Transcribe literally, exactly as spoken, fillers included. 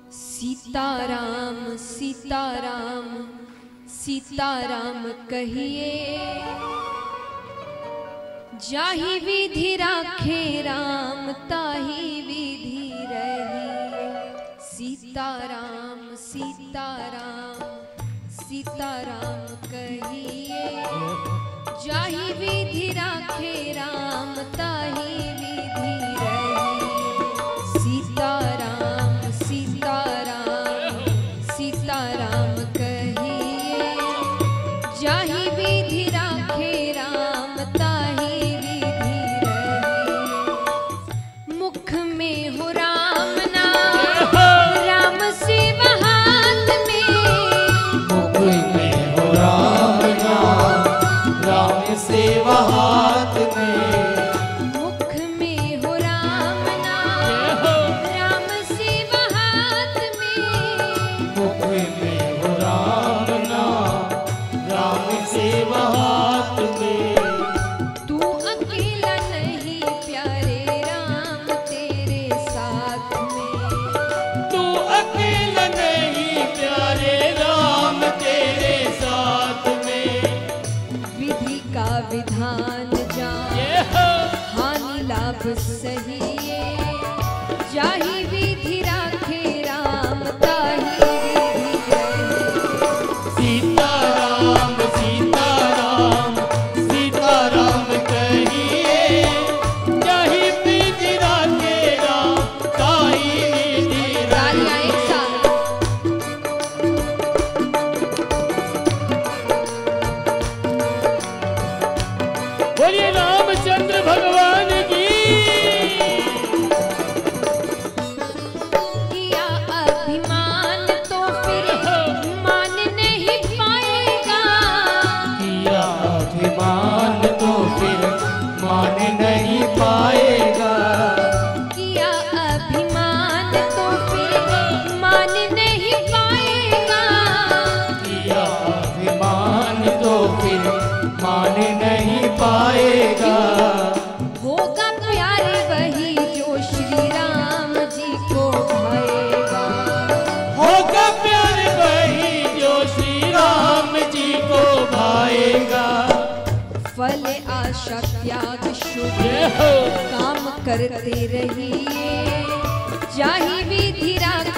सीताराम सीताराम सीताराम कहिए, जाहि विधि राखे राम ताहि विधि रहिए। सीताराम सीताराम सीताराम कहिए, जाहि विधि राखे राम ताहि विधि रहिए। सीताराम सीताराम सीताराम कहिए, जाहि विधि राखे राम ताहि विधि रहिए। मुख में हो राम नाम राम शिव हाथ में, मुख में हो राम नाम राम शिव हाथ में। मुख में हो राम नाम राम शिव हाथ में, मुख में हो राम नाम राम शिव हाथ में। तू अकेला नहीं प्यारे राम तेरे साथ में। तू अकेला नहीं प्यारे राम तेरे साथ में। विधि का विधान जान हानि लाभ सहिए, जाहि विधि राखे राम ताहि विधि रहिए। सीताराम सीताराम सीताराम कहिए, जाहि विधि राखे राम ताहि विधि तालियां रहिए। एक साथ। बोलिए रामचंद्र भगवान की। किया अभिमान तो फिर मान नहीं पाएगा। किया अभिमान तो फिर मान नहीं पाएगा। किया अभिमान तो फिर मान नहीं पाएगा। किया अभिमान तो फिर मान नहीं पाएगा। होगा प्यारे वही जो श्री राम जी को भाएगा। होगा प्यार वही जो श्री राम जी को भाएगा। फल आशा त्याग शुभ जय हो। काम करते रहिए, जाहि विधि राखे